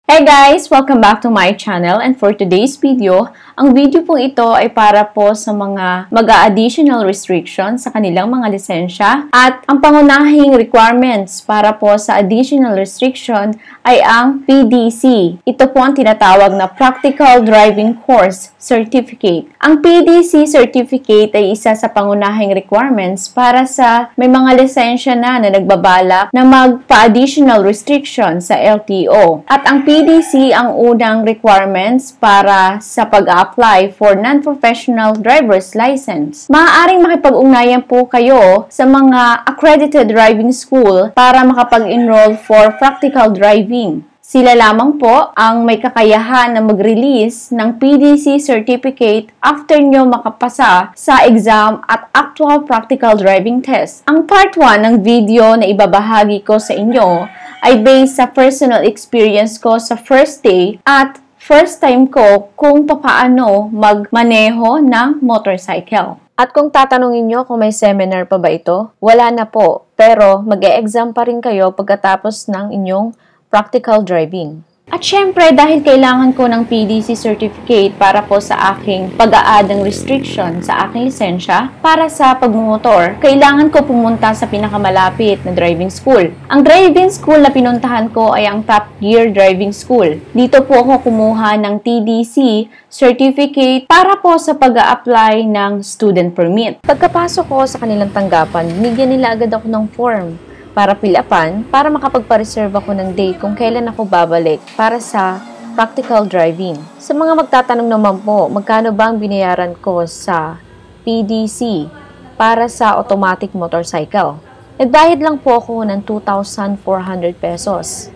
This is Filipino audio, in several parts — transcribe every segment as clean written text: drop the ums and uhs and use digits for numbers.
Hey guys! Welcome back to my channel, and for today's video, ang video pong ito ay para po sa mga mag-a-additional restrictions sa kanilang mga lisensya at ang pangunahing requirements para po sa additional restriction ay ang PDC. Ito po ang tinatawag na Practical Driving Course Certificate. Ang PDC certificate ay isa sa pangunahing requirements para sa may mga lisensya na nagbabalak na magpa-additional restriction sa LTO. At ang PDC ang unang requirements para sa pag-apply for non-professional driver's license. Maaaring makipag-ugnayan po kayo sa mga accredited driving school para makapag-enroll for practical driving. Sila lamang po ang may kakayahan na mag-release ng PDC certificate after nyo makapasa sa exam at actual practical driving test. Ang part 1 ng video na ibabahagi ko sa inyo ay based sa personal experience ko sa first day at first time ko kung papaano magmaneho ng motorcycle. At kung tatanungin nyo kung may seminar pa ba ito, wala na po. Pero mag-e-exam pa rin kayo pagkatapos ng inyong practical driving. At syempre, dahil kailangan ko ng PDC certificate para po sa aking pag-a-add ng restriction sa aking lisensya para sa pagmumotor, kailangan ko pumunta sa pinakamalapit na driving school. Ang driving school na pinuntahan ko ay ang Top Gear Driving School. Dito po ako kumuha ng TDC certificate para po sa pag-a-apply ng student permit. Pagkapasok ko sa kanilang tanggapan, binigyan nila agad ako ng form para pilapan, para makapagpa-reserve ako ng date kung kailan ako babalik para sa practical driving. Sa mga magtatanong naman po, magkano ba ang binayaran ko sa PDC para sa automatic motorcycle? Nagbayad lang po ako ng 2,400 pesos.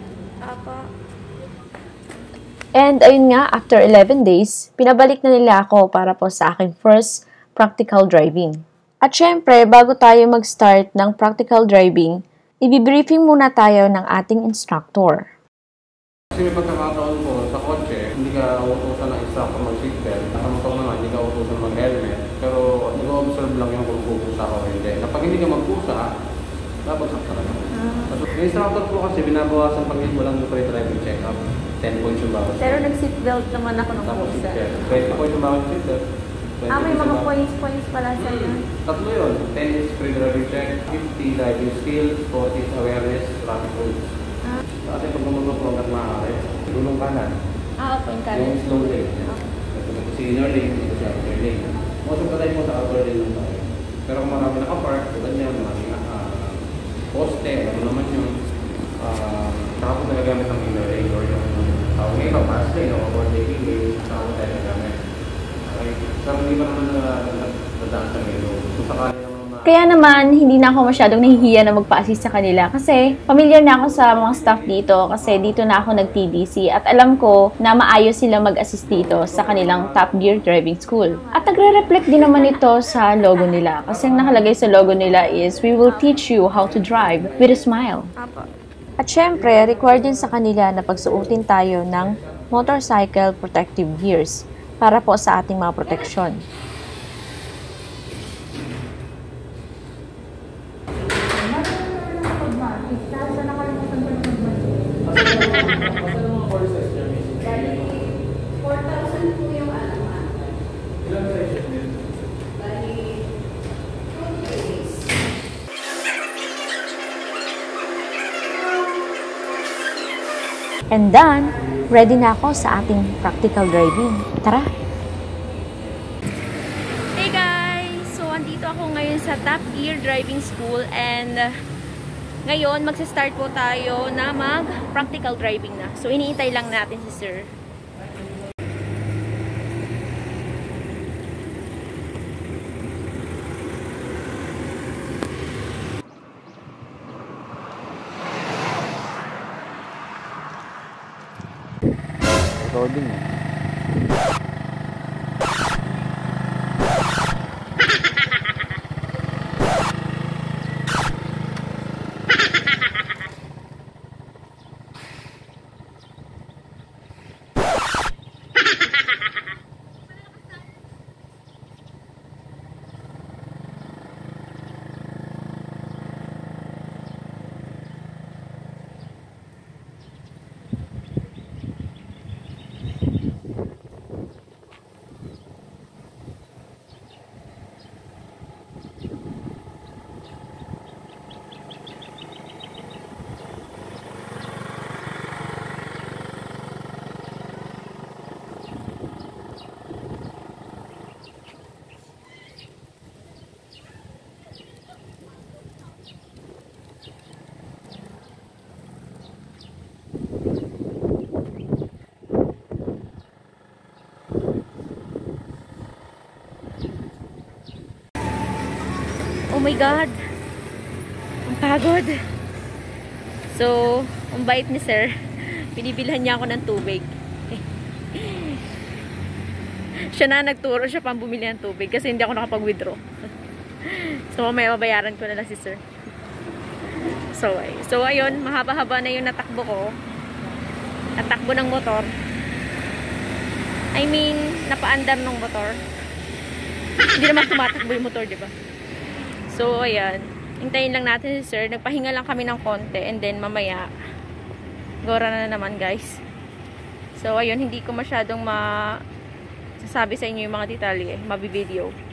And ayun nga, after 11 days, pinabalik na nila ako para po sa aking first practical driving. At syempre, bago tayo mag-start ng practical driving, i-briefing muna tayo ng ating instructor. Kasi may pagkakataon po sa kotse, hindi ka utusan ng instructor mag-seatbelt. Sa motor naman, hindi ka utusan mag-helmet. Pero nag-observe lang yung kung pupusa o hindi. Kapag hindi ka magpusa, babagsak ka na. Yung instructor po kasi binabawasan pag hindi mo lang yung pre-driving check-up. 10 points yung bawat. Pero nag-seatbelt naman ako ng pusa. 20 points yung bawat seatbelt. May mga points pala sa yun. Tatlo yun. 10 is pre-driving check, 50 driving skills, 40 is awareness, traffic rules. Kasi pag gumagapag maaari, gulong kanan. Opo, yung kanan. Yung slow lane. Ito si inner lane, ito si outer lane. Most of the time mo sa outer lane lang tayo. Pero kung marami naka-park, tulad niya, maraming poste, ano naman yung tapos nagagamit ng inner lane or yung tawag ngayon, pass lane o overtaking lane, tapos tayo nagamit. Pero hindi pa naman nadaan sa ngayon. Kung sakali naman Kaya naman, hindi na ako masyadong nahihiya na magpa-assist sa kanila kasi familiar na ako sa mga staff dito kasi dito na ako nag-TDC at alam ko na maayos sila mag-assist dito sa kanilang Top Gear Driving School. At nagre-reflect din naman ito sa logo nila kasi ang nakalagay sa logo nila is, "We will teach you how to drive with a smile." At syempre, required din sa kanila na pagsuotin tayo ng motorcycle protective gears para po sa ating mga proteksyon. And done, ready na ako sa ating practical driving. Tara! Hey guys! So, andito ako ngayon sa Top Gear Driving School and ngayon, magsa-start po tayo na mag-practical driving na. So, iniintay lang natin si Sir. recording. Oh my God. Ang pagod. So, ang bait ni sir. Binibilhan niya ako ng tubig. Siya na nagturo, siya pang bumili ng tubig kasi hindi ako nakapag-withdraw. So, may mabayaran ko na lang si sir. So ayun, mahaba-haba na yung natakbo ko. Natakbo ng motor. I mean, napaandar ng motor. Hindi naman tumatakbo yung motor, di ba? So, ayan. Hintayin lang natin si sir. Nagpahinga lang kami ng konti and then mamaya gora na naman, guys. So, ayun, hindi ko masyadong sasabi sa inyo yung mga detalye. Mabivideo.